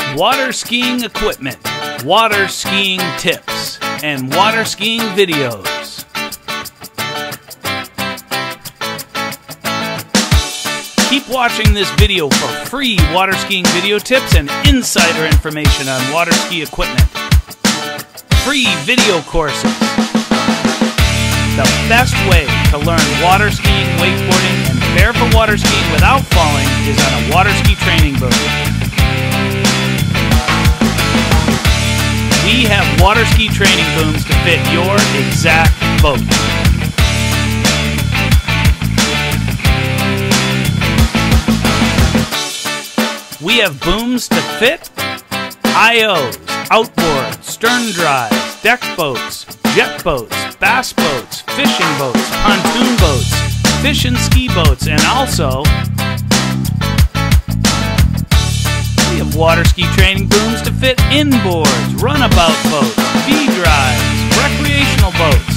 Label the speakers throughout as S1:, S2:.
S1: water skiing equipment, water skiing tips, and water skiing videos. Keep watching this video for free water skiing video tips and insider information on water ski equipment. Free video courses. The best way to learn water skiing, wakeboarding, and barefoot water skiing without falling is on a water ski training boat. We have water ski training booms to fit your exact boat. We have booms to fit IOs, outboards, stern drives, deck boats, jet boats, bass boats, fishing boats, pontoon boats, fish and ski boats, and also we have water ski training booms to fit inboards, runabout boats, V-drives, recreational boats.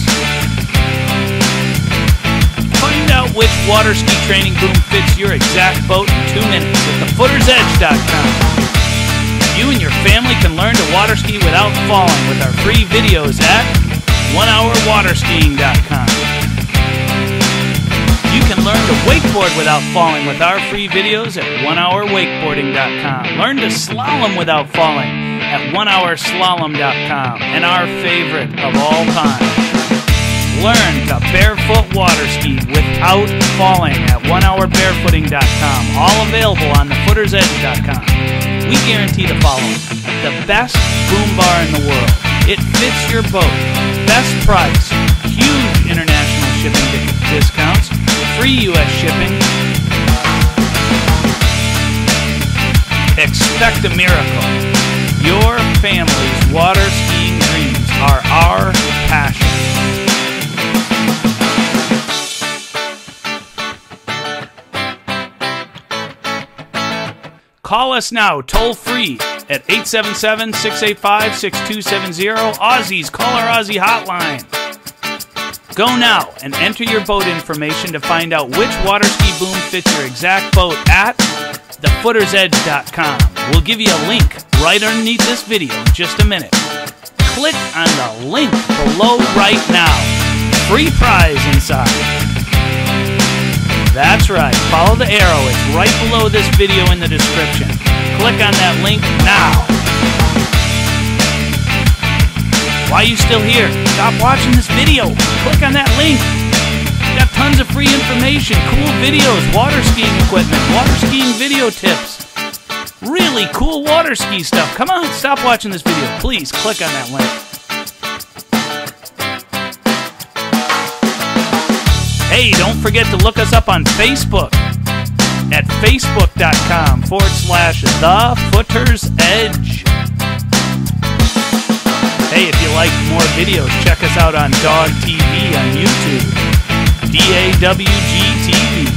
S1: Find out which water ski training boom fits your exact boat in 2 minutes at thefootersedge.com. You and your family can learn to water ski without falling with our free videos at onehourwaterskiing.com. You can learn to wakeboard without falling with our free videos at onehourwakeboarding.com. Learn to slalom without falling at onehourslalom.com. And our favorite of all time, learn to barefoot water ski without falling at onehourbarefooting.com. All available on thefootersedge.com. We guarantee the following: the best boom bar in the world. It fits your boat. Best price. Huge international shipping discounts. Free U.S. shipping. Expect a miracle. Your family's water skiing dreams are our passion. Call us now, toll free, at 877-685-6270. Aussies, call our Aussie hotline. Go now and enter your boat information to find out which water ski boom fits your exact boat at thefootersedge.com. We'll give you a link right underneath this video in just a minute. Click on the link below right now. Free prize inside. That's right, follow the arrow, it's right below this video in the description. Click on that link now. Why are you still here? Stop watching this video. Click on that link. We've got tons of free information, cool videos, water skiing equipment, water skiing video tips. Really cool water ski stuff. Come on, stop watching this video. Please click on that link. Hey, don't forget to look us up on Facebook at facebook.com/thefootersedge. Hey, if you like more videos, check us out on Dog TV on YouTube. DAWG TV.